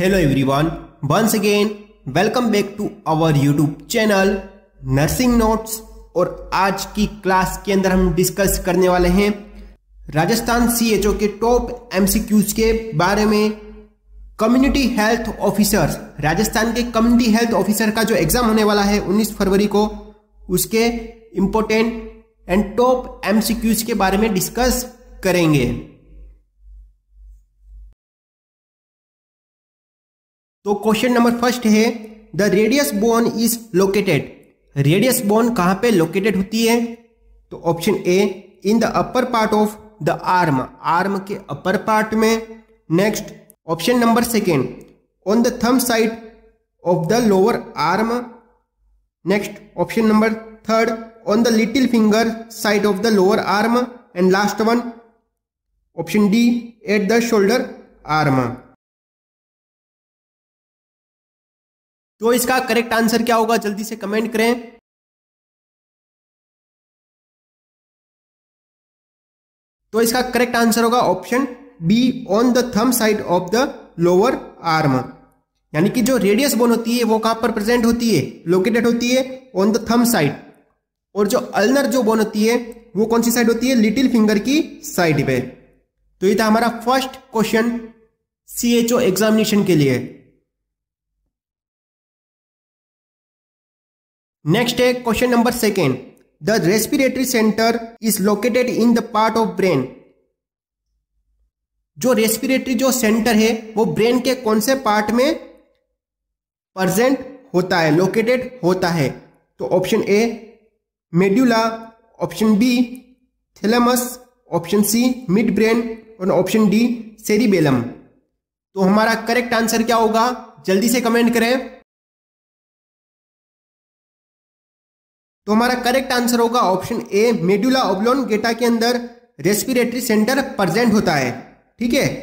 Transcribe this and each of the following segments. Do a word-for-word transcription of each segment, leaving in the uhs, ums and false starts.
Hello everyone, once again welcome back to our YouTube channel nursing notes. और आज की class के अंदर हम डिस्कस करने वाले हैं राजस्थान सीएचओ के टॉप एमसीक्यूज के बारे में। कम्युनिटी हेल्थ ऑफिसर्स, राजस्थान के कम्युनिटी हेल्थ ऑफिसर का जो एग्जाम होने वाला है उन्नीस फरवरी को, उसके इंपॉर्टेंट एंड टॉप एमसीक्यूज के बारे में डिस्कस करेंगे। तो क्वेश्चन नंबर फर्स्ट है, the radius bone is located. Radius bone कहां पे लोकेटेड होती है? तो option A, in the upper part of the arm, arm के अपर पार्ट में। Next option number second, on the thumb side of the lower arm. Next option number third, on the little finger side of the lower arm. And last one option D, at the shoulder arm. तो इसका correct answer क्या होगा, जल्दी से comment करें। तो इसका correct answer होगा option B, on the thumb side of the lower arm. यानी कि जो रेडियस बोन होती है वो कहां पर प्रेजेंट होती है, लोकेटेड होती है ऑन द थंब साइड। और जो अल्नर जो बोन होती है वो कौन सी साइड होती है, लिटिल फिंगर की साइड पे। तो ये था हमारा फर्स्ट क्वेश्चन सीएचओ एग्जामिनेशन के लिए। नेक्स्ट है question number second, the respiratory centre is located in the part of brain. जो रेस्पिरेटरी जो सेंटर है वो ब्रेन के कौन से पार्ट में प्रेजेंट होता है, लोकेटेड होता है? तो option A medulla, option B thalamus, option C mid brain और ऑप्शन डी सेरिबेलम। तो हमारा करेक्ट आंसर क्या होगा, जल्दी से कमेंट करें। तो हमारा करेक्ट आंसर होगा ऑप्शन ए, मेडुला ऑब्लोंगेटा के अंदर रेस्पिरेटरी सेंटर प्रेजेंट होता है। ठीक है,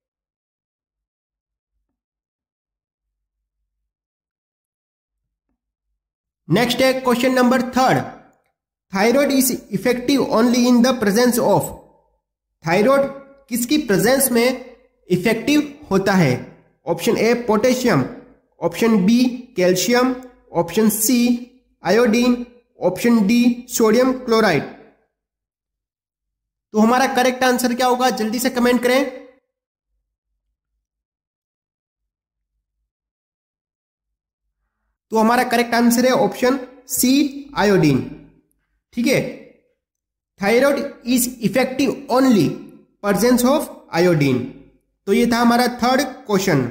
नेक्स्ट है question number third, thyroid is effective only in the presence of. Thyroid किसकी प्रेजेंस में इफेक्टिव होता है? Option A potassium, option B calcium, option C iodine, option D sodium chloride. तो हमारा करेक्ट आंसर क्या होगा, जल्दी से कमेंट करें। तो हमारा करेक्ट आंसर है ऑप्शन सी आयोडीन। ठीक है, thyroid is effective only presence of iodine. तो ये था हमारा थर्ड क्वेश्चन।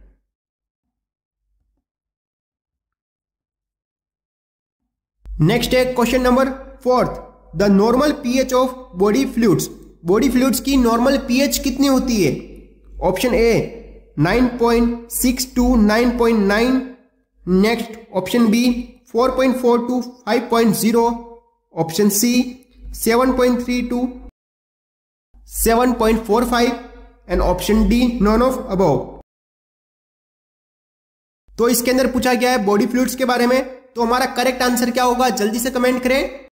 नेक्स्ट है question number fourth, the normal pH of body fluids. Body fluids की नॉर्मल पीएच कितनी होती है? Option A nine point six to nine point nine. Next option B four point four to five point zero. Option C seven point three to seven point four five. And option D none of above. तो इसके अंदर पूछा गया है body fluids के बारे में। तो हमारा करेक्ट आंसर क्या होगा, जल्दी से कमेंट करें।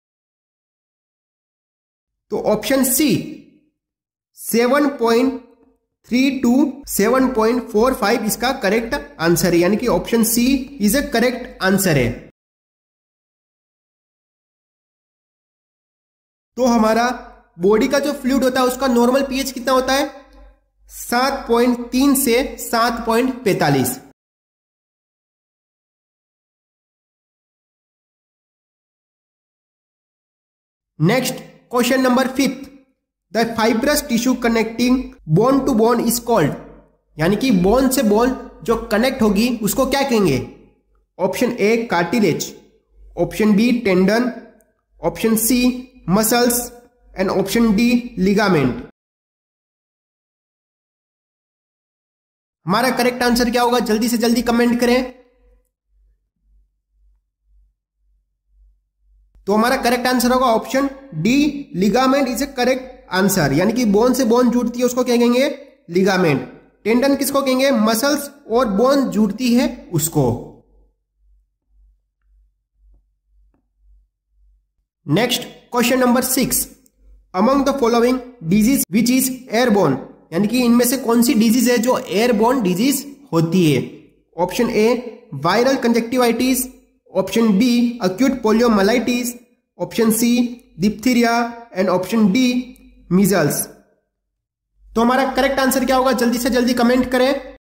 तो option C seven point three to seven point four five इसका करेक्ट आंसर है। यानी कि option C is a correct answer है। तो हमारा बॉडी का जो फ्लूइड होता है उसका नॉर्मल पीएच कितना होता है? सात पॉइंट तीन से सात पॉइंट पैंतालीस। Next question number fifth, the fibrous tissue connecting bone to bone is called. यानी कि बोन से बोन जो कनेक्ट होगी उसको क्या कहेंगे? Option A cartilage, option B tendon, option C muscles and option D ligament. हमारा करेक्ट आंसर क्या होगा, जल्दी से जल्दी कमेंट करें। तो हमारा करेक्ट आंसर होगा option D, ligament is a correct answer. यानी कि बोन से बोन जुड़ती है उसको क्या कहेंगे, लिगामेंट। टेंडन किसको कहेंगे, मसल्स। और बोन जुड़ती है उसको। Next question number six, among the following disease which is airborne. यानी कि इनमें से कौन सी डिजीज है जो एयरबोर्न डिजीज होती है? Option A viral conjunctivitis, option B acute poliomyelitis, option C diphtheria and option D measles. तो हमारा करेक्ट आंसर क्या होगा? जल्दी से जल्दी कमेंट करें।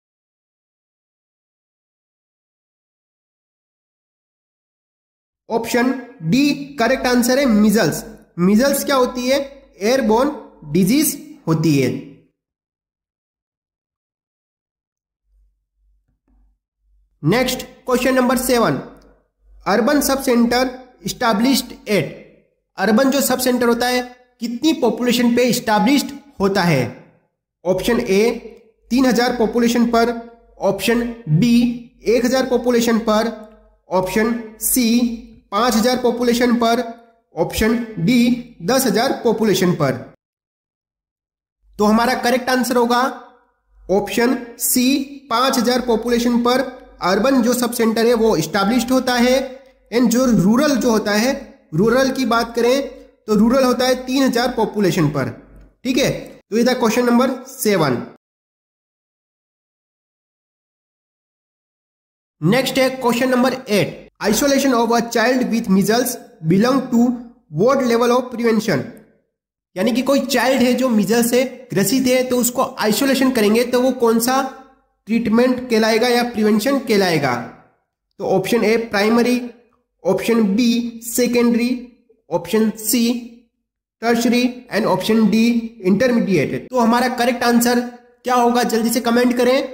ऑप्शन डी करेक्ट आंसर है मीजल्स। मीजल्स क्या होती है? एयरबोर्न डिजीज होती है। Next question number seven, urban sub centre established at. Urban जो सब सेंटर होता है कितनी पॉपुलेशन पे स्टैब्लिश्ड होता है? ऑप्शन ए तीन हजार पॉपुलेशन पर, ऑप्शन बी एक हजार पॉपुलेशन पर, ऑप्शन सी पांच हजार पॉपुलेशन पर, ऑप्शन डी दस हजार पॉपुलेशन पर। तो हमारा करेक्ट आंसर होगा ऑप्शन सी पांच हजार पॉपुलेशन पर अर्बन जो सब सेंटर है वो स्टैब्लिश्ड होता है। एंड जो रूरल जो होता है, रूरल की बात करें तो रूरल होता है तीन हजार पॉपुलेशन पर। ठीक है, तो ये था क्वेश्चन नंबर सेवन। नेक्स्ट है question number eight, isolation of a child with measles belong to what level of prevention. यानी कि कोई चाइल्ड है जो मीजल्स से ग्रसित है तो उसको आइसोलेशन करेंगे तो वो कौन सा ट्रीटमेंट कहलाएगा या प्रिवेंशन कहलाएगा? तो option A primary, option B secondary, option C tertiary and option D intermediate. तो हमारा करेक्ट आंसर क्या होगा? जल्दी से कमेंट करें।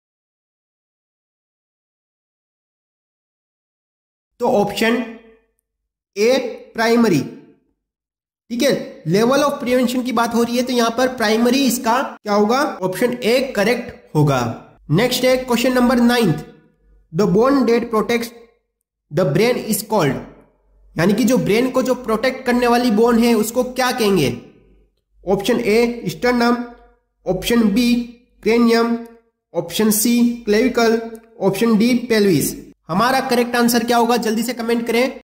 तो ऑप्शन ए प्राइमरी। ठीक है, लेवल ऑफ प्रिवेंशन की बात हो रही है तो यहां पर प्राइमरी इसका क्या होगा? ऑप्शन ए करेक्ट होगा। नेक्स्ट है question number ninth, the bone that protect the brain is called. यानी कि जो ब्रेन को जो प्रोटेक्ट करने वाली बोन है उसको क्या कहेंगे? Option A sternum, option B cranium, option C clavicle, option D pelvis. हमारा करेक्ट आंसर क्या होगा? जल्दी से कमेंट करें।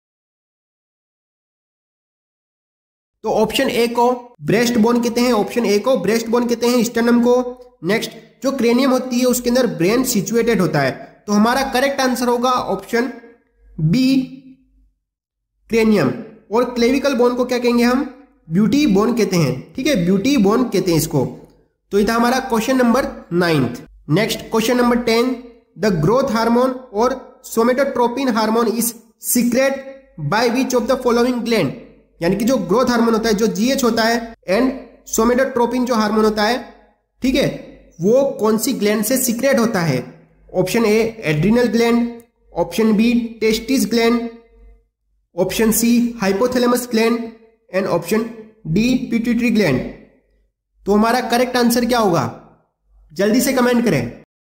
तो ऑप्शन ए को ब्रेस्ट बोन कहते हैं, ऑप्शन ए को ब्रेस्ट बोन कहते हैं, स्टर्नम को। नेक्स्ट जो क्रेनियम होती है उसके अंदर ब्रेन सिचुएटेड होता है। तो हमारा करेक्ट आंसर होगा ऑप्शन बी क्रेनियम। और क्लेविकल बोन को क्या कहेंगे हम? ब्यूटी बोन कहते हैं। ठीक है, ब्यूटी बोन कहते हैं इसको। तो ये था हमारा question number ninth. Next question number ten, the growth hormone और somatotropin hormone is secrete by which of the following gland. यानी कि जो ग्रोथ हार्मोन होता है जो जीएच होता है एंड सोमेटोट्रोपिन जो हार्मोन होता है, ठीक है, वो कौन सी ग्लैंड से सीक्रेट होता है? Option A adrenal gland, option B testis gland, option C hypothalamus gland and option D pituitary gland. तो हमारा करेक्ट आंसर क्या होगा? जल्दी से कमेंट करें।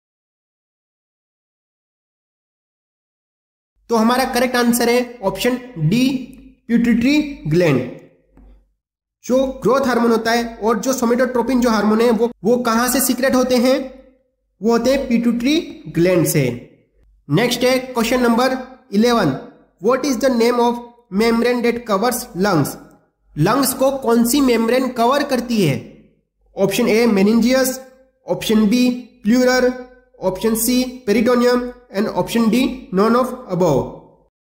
तो हमारा करेक्ट आंसर है ऑप्शन डी पिट्यूटरी ग्लैंड। जो ग्रोथ हार्मोन होता है और जो सोमेटोट्रोपिन जो हार्मोन है वो वो कहां से सीक्रेट होते हैं? वो होते हैं पिट्यूटरी ग्लैंड से। नेक्स्ट है question number eleven, what is the name of membrane that covers lungs. Lungs को कौन सी मेम्ब्रेन कवर करती है? Option A meninges, option B pleural, option C peritoneum and option D none of above.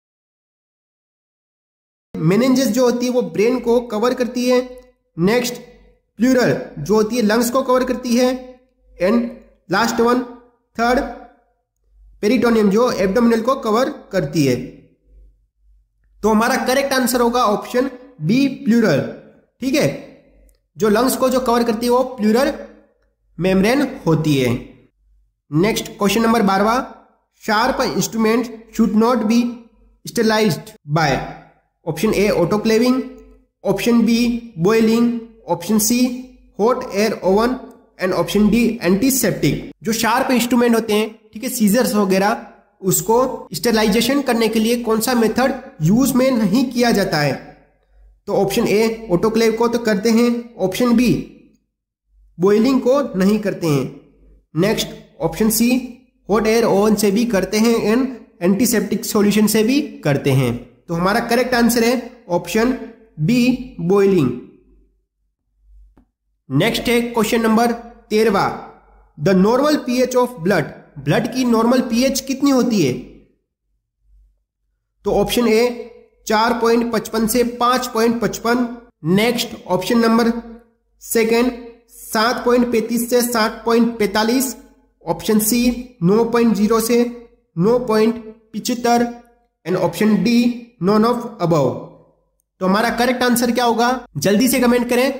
Meninges जो होती है वो brain को कवर करती है। नेक्स्ट प्लूरल जो होती है लंग्स को कवर करती है। And last one third peritoneum जो एब्डोमिनल को कवर करती है। तो हमारा करेक्ट आंसर होगा ऑप्शन बी प्लूरल। ठीक है, जो लंग्स को जो कवर करती है वो प्लूरल मेम्ब्रेन होती है। नेक्स्ट क्वेश्चन नंबर बारहवा, sharp instrument should not be sterilized by. Option A autoclaving, option B boiling, option C hot air oven and option D antiseptic. जो शार्प इंस्ट्रूमेंट होते हैं, ठीक है, सीजर्स वगैरह, उसको स्टेरिलाइजेशन करने के लिए कौन सा मेथड यूज में नहीं किया जाता है? तो ऑप्शन ए ऑटोक्लेव को तो करते हैं, ऑप्शन बी बॉइलिंग को नहीं करते हैं, next option C hot air oven से भी करते हैं एंड एंटीसेप्टिक सॉल्यूशन से भी करते हैं। तो हमारा करेक्ट आंसर है ऑप्शन बी बॉइलिंग। नेक्स्ट है क्वेश्चन नंबर तेरहवा, the normal pH of blood, blood की नॉर्मल पीएच कितनी होती है? तो ऑप्शन ए चार पॉइंट पचपन से पांच पॉइंट पचपन। नेक्स्ट ऑप्शन नंबर सेकेंड सात पॉइंट पैंतीस से सात पॉइंट पैंतालीस। ऑप्शन सी नौ पॉइंट जीरो से नौ पॉइंट पिचहत्तर and option D none of above. तो हमारा करेक्ट आंसर क्या होगा? जल्दी से कमेंट करें।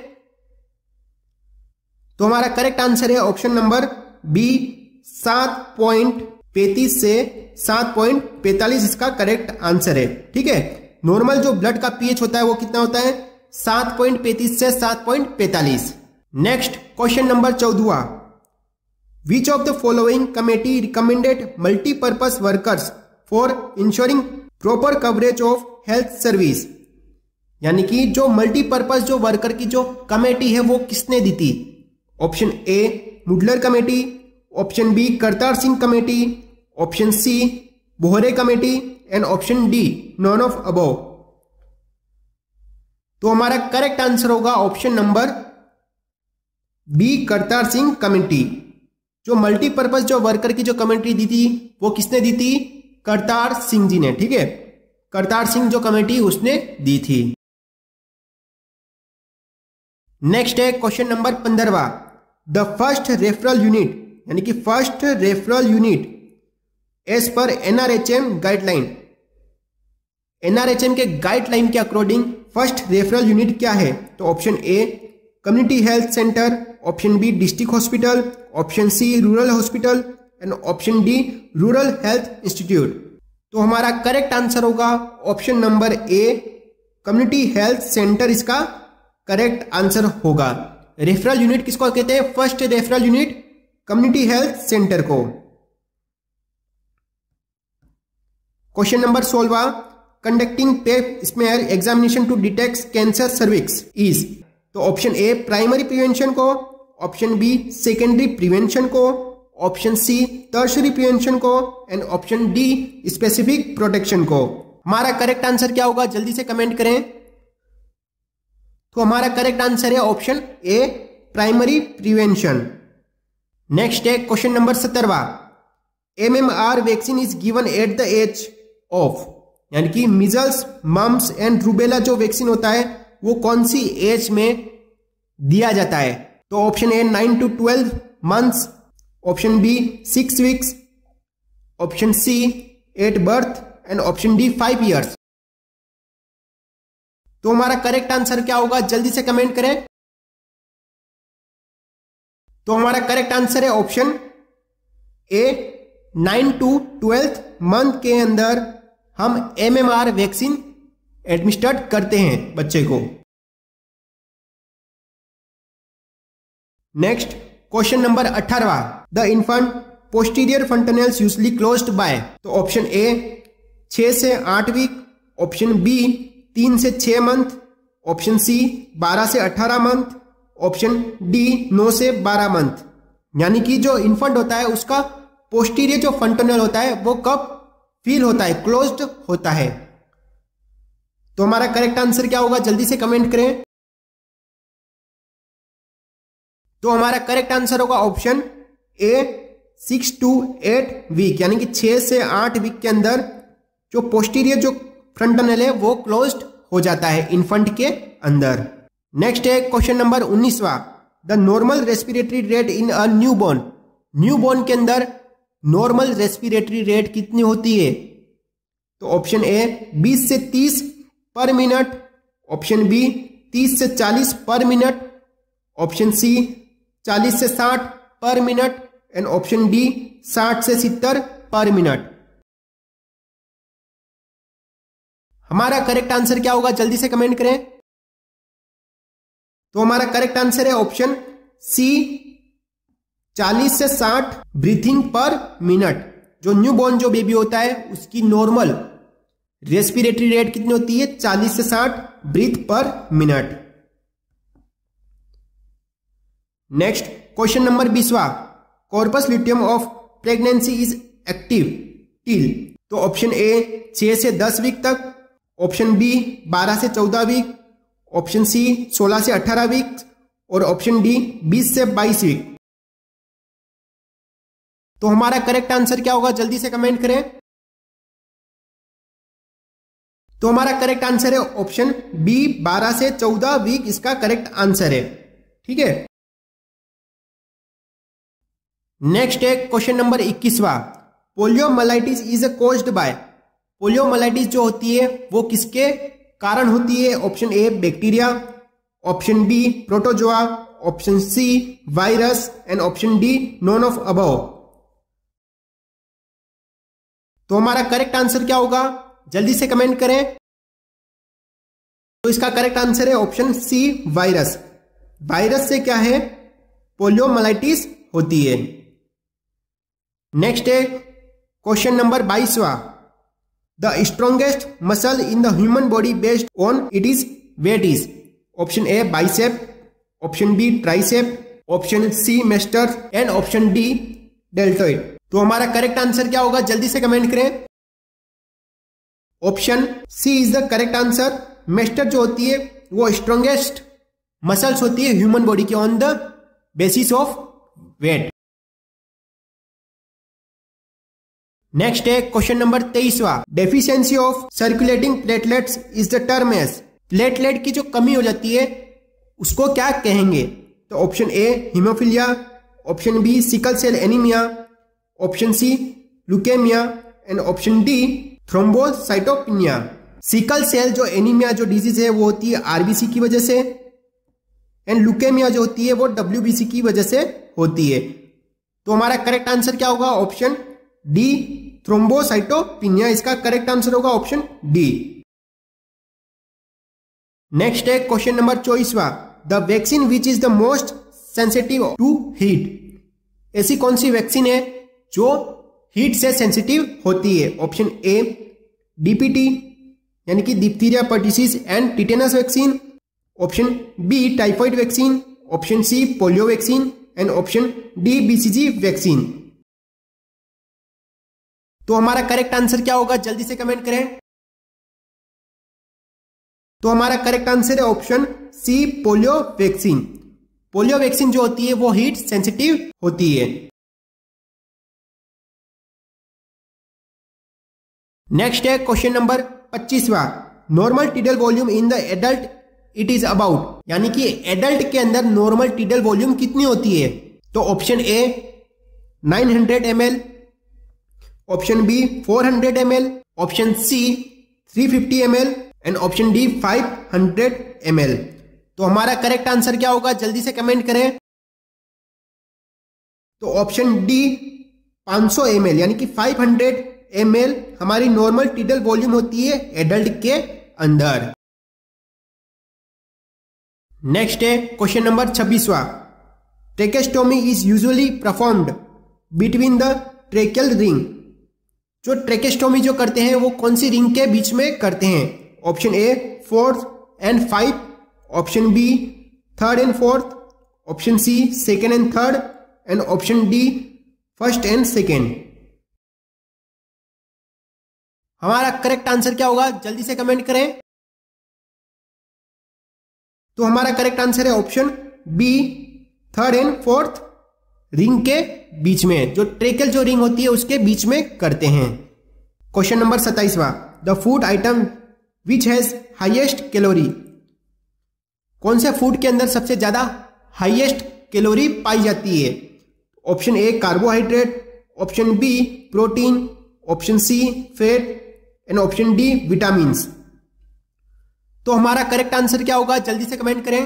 तो हमारा करेक्ट आंसर है ऑप्शन नंबर बी सात पॉइंट पैंतीस से सात पॉइंट पैंतालीस इसका करेक्ट आंसर है। ठीक है, नॉर्मल जो ब्लड का पीएच होता है वो कितना होता है? सात पॉइंट पैंतीस से सात पॉइंट पैंतालीस। नेक्स्ट क्वेश्चन नंबर चौदहवा, which of the following committee recommended multipurpose workers for ensuring proper coverage of health service? यानी कि जो मल्टीपर्पज जो वर्कर की जो कमेटी है वो किसने दी थी? Option A Mudaliar committee, option B Kartar Singh committee, option C Bhore committee and option D none of above. तो हमारा करेक्ट आंसर होगा option number B Kartar Singh committee. जो मल्टीपर्पज जो वर्कर की जो कमेटी दी थी वो किसने दी थी? करतार सिंह जी ने। ठीक है, करतार सिंह जो कमेटी उसने दी थी। नेक्स्ट है क्वेश्चन नंबर पंद्रहवा, द फर्स्ट रेफरल यूनिट, यानी कि first referral unit as per NRHM guideline, NRHM के गाइडलाइन के अकॉर्डिंग फर्स्ट रेफरल यूनिट क्या है? तो option A community health centre, option B district hospital, option C rural hospital and option D rural health institute. तो हमारा correct answer होगा option number A community health centre इसका correct answer होगा। Referral unit किसको कहते हैं? First referral unit community health centre को। Question number सोलवा, conducting pap smear examination to detect cancer cervix is? तो ऑप्शन ए प्राइमरी प्रिवेंशन को, option B secondary prevention को, ऑप्शन सी टर्शरी प्रिवेंशन को and option D specific protection को। हमारा correct answer क्या होगा? जल्दी से कमेंट करें। तो हमारा करेक्ट आंसर है option A primary prevention. Next है क्वेश्चन नंबर सत्रहवा, MMR vaccine is given at the age of, यानी कि मिजल्स मम्स एंड रूबेला जो वैक्सीन होता है वो कौन सी एज में दिया जाता है? तो option A nine to twelve months, option B six weeks, option C at birth and option D five years. तो हमारा करेक्ट आंसर क्या होगा? जल्दी से कमेंट करें। तो हमारा करेक्ट आंसर है option A nine to twelfth month के अंदर हम एमएमआर वैक्सीन एडमिनिस्ट्रेट करते हैं बच्चे को। नेक्स्ट क्वेश्चन नंबर अठारहवा, the infant posterior fontanelles usually closed by? तो ऑप्शन ए छह से आठ वीक, ऑप्शन बी तीन से छह मंथ, ऑप्शन सी बारह से अठारह मंथ, ऑप्शन डी नौ से बारह मंथ। यानी कि जो इन्फेंट होता है उसका पोस्टीरियर जो फंटनेल होता है वो कब फील होता है? क्लोज्ड होता है। तो हमारा करेक्ट आंसर क्या होगा? जल्दी से कमेंट करें। तो हमारा करेक्ट आंसर होगा option A six to eight week, यानी कि छह से आठ वीक के अंदर जो पोस्टीरियर जो फ्रंटनल है वो क्लोज्ड हो जाता है इन्फेंट के अंदर। नेक्स्ट है क्वेश्चन नंबर उन्नीसवा, the normal respiratory rate in a newborn, newborn के अंदर नॉर्मल रेस्पिरेटरी रेट कितनी होती है? तो ऑप्शन ए बीस से तीस पर मिनट, ऑप्शन बी तीस से चालीस पर मिनट, ऑप्शन सी चालीस से साठ पर मिनट एंड ऑप्शन डी साठ से सत्तर पर मिनट। हमारा करेक्ट आंसर क्या होगा? जल्दी से कमेंट करें। तो हमारा करेक्ट आंसर है ऑप्शन सी चालीस से साठ ब्रीथिंग पर मिनट। जो न्यूबॉर्न जो बेबी होता है उसकी नॉर्मल रेस्पिरेटरी रेट कितनी होती है? चालीस से साठ breath per minute. Next question number बीसवा, corpus luteum of pregnancy is active till? तो ऑप्शन ए छह से दस वीक तक, ऑप्शन बी बारह से चौदह वीक, ऑप्शन सी सोलह से अठारह वीक और ऑप्शन डी बीस से बाईस वीक। तो हमारा करेक्ट आंसर क्या होगा, जल्दी से कमेंट करें। तो हमारा करेक्ट आंसर है ऑप्शन बी, बारह से चौदह वीक इसका करेक्ट आंसर है। ठीक है, नेक्स्ट है क्वेश्चन नंबर इक्कीसवां। Poliomyelitis is caused by, poliomyelitis जो होती है वो किसके कारण होती है? Option A bacteria, option B protozoa, option C virus and option D none of above. तो हमारा करेक्ट आंसर क्या होगा, जल्दी से कमेंट करें। तो इसका करेक्ट आंसर है ऑप्शन सी वायरस। वायरस से क्या है, पोलियोमाइलाइटिस होती है। नेक्स्ट है क्वेश्चन नंबर बाईसवां। The strongest muscle in the human body based on it is weight is, option A bicep, option B tricep, option C masseter and option D deltoid. तो हमारा correct answer क्या होगा, जल्दी से comment करें। Option C is the correct answer. Masseter जो होती है वो स्ट्रॉन्गेस्ट मसल्स होती है ह्यूमन बॉडी की on the basis of weight. Next है क्वेश्चन नंबर तेईसवां। Deficiency of circulating platelets is the term as, platelet की जो कमी हो जाती है उसको क्या कहेंगे? तो option A haemophilia, option B sickle cell anaemia, option C leukaemia and option D thrombocytopenia. Sickle cell जो एनीमिया जो डिजीज है वो होती है आरबीसी की वजह से, एंड ल्यूकेमिया जो होती है वो डब्ल्यूबीसी की वजह से होती है। तो हमारा करेक्ट आंसर क्या होगा, ऑप्शन डी थ्रोम्बोसाइटोपिनिया इसका करेक्ट आंसर होगा, ऑप्शन डी। नेक्स्ट है क्वेश्चन नंबर चौबीसवां। The vaccine which is the most sensitive to heat, ऐसी कौन सी वैक्सीन है जो हीट से सेंसिटिव होती है? ऑप्शन ए डीपीटी यानी कि diphtheria pertussis and tetanus vaccine, option B typhoid vaccine, option C polio vaccine and option D BCG vaccine. तो हमारा करेक्ट आंसर क्या होगा, जल्दी से कमेंट करें। तो हमारा करेक्ट आंसर है option C polio vaccine. Polio vaccine जो होती है वो हीट सेंसिटिव होती है। नेक्स्ट है क्वेश्चन नंबर पच्चीसवां। Normal tidal volume in the adult it is about, यानी कि एडल्ट के अंदर नॉर्मल टीडल वॉल्यूम कितनी होती है? तो option A nine hundred M L, option B four hundred M L, option C three fifty M L and option D five hundred M L. तो हमारा करेक्ट आंसर क्या होगा, जल्दी से कमेंट करें। तो option D five hundred M L यानी कि फाइव हंड्रेड एम एल हमारी नॉर्मल टीडल वॉल्यूम होती है एडल्ट के अंदर। नेक्स्ट है क्वेश्चन नंबर छब्बीसवां। Tracheostomy is usually performed between the tracheal ring, जो ट्रेकेस्टोमी जो करते हैं वो कौन सी रिंग के बीच में करते हैं? Option A fourth and five, option B third and fourth, option C second and third and option D first and second. हमारा करेक्ट आंसर क्या होगा, जल्दी से कमेंट करें। तो हमारा करेक्ट आंसर है option B third and fourth ring के बीच में, जो ट्रेकेल जो रिंग होती है उसके बीच में करते हैं। क्वेश्चन नंबर सत्ताईसवां। The food item which has highest calorie, कौन से फूड के अंदर सबसे ज्यादा हाईएस्ट कैलोरी पाई जाती है? Option A carbohydrate, option B protein, option C fat and option D vitamins. तो हमारा करेक्ट आंसर क्या होगा, जल्दी से कमेंट करें।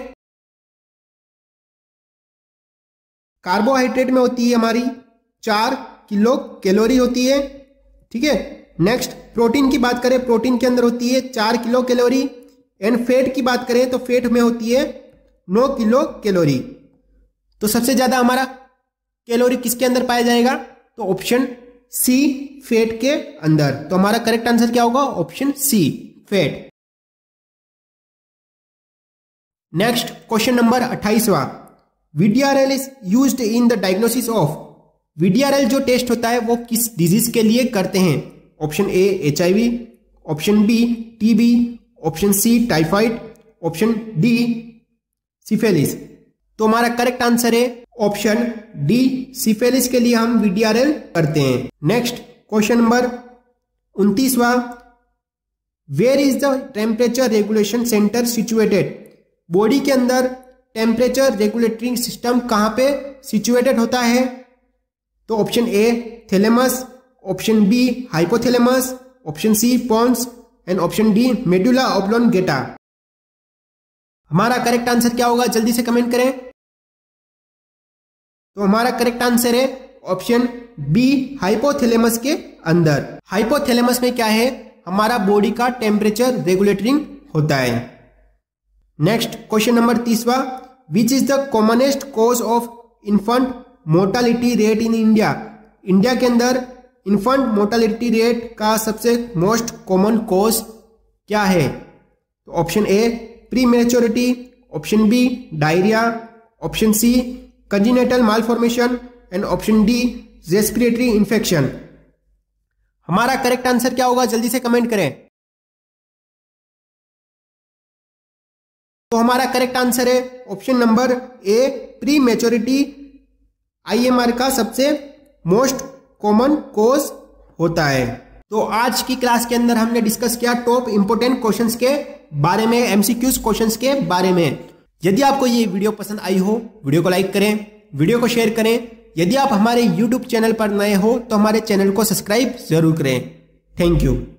कार्बोहाइड्रेट में होती है हमारी चार किलो कैलोरी होती है, ठीक है। नेक्स्ट प्रोटीन की बात करें, प्रोटीन के अंदर होती है चार किलो कैलोरी, एंड फैट की बात करें तो फैट में होती है नौ किलो कैलोरी। तो सबसे ज्यादा हमारा कैलोरी किसके अंदर पाया जाएगा? तो ऑप्शन सी फैट के अंदर। तो हमारा करेक्ट आंसर क्या होगा, option C fat. Next question number अट्ठाईसवां। VDRL is used in the diagnosis of, VDRL जो टेस्ट होता है वो किस डिजीज के लिए करते हैं? Option A HIV, option B TB, option C typhoid, option D syphilis. तो हमारा करेक्ट आंसर है ऑप्शन डी सिफिलिस के लिए हम वीडीआरएल करते हैं। नेक्स्ट क्वेश्चन नंबर उनतीसवा, where is the temperature regulation centre situated? Body के अंदर टेम्परेचर रेगुलेटरी सिस्टम कहां पे सिचुएटेड होता है? तो option A thalamus, option B hypothalamus, option C pons and option D medulla oblongata. हमारा करेक्ट आंसर क्या होगा, जल्दी से कमेंट करें। तो हमारा करेक्ट आंसर है ऑप्शन बी हाइपोथैलेमस के अंदर। हाइपोथैलेमस में क्या है, हमारा बॉडी का टेम्परेचर रेगुलेटिंग होता है। नेक्स्ट क्वेश्चन नंबर तीसवा, which is the commonest cause of infant mortality rate in India? India के अंदर इन्फेंट मोर्टालिटी रेट का सबसे मोस्ट कॉमन कॉज क्या है? तो option A prematurity, option B diarrhoea, option C congenital malformation and option D respiratory infection. हमारा correct answer क्या होगा, जल्दी से कमेंट करें। तो हमारा करेक्ट आंसर है option number A prematurity IMR का सबसे मोस्ट कॉमन कॉज होता है। तो आज की क्लास के अंदर हमने डिस्कस किया टॉप इंपोर्टेंट क्वेश्चंस के बारे में, एमसीक्यूज क्वेश्चंस के बारे में। यदि आपको ये वीडियो पसंद आई हो, वीडियो को लाइक करें, वीडियो को शेयर करें। यदि आप हमारे यूट्यूब चैनल पर नए हो तो हमारे चैनल को सब्सक्राइब जरूर करें। Thank you.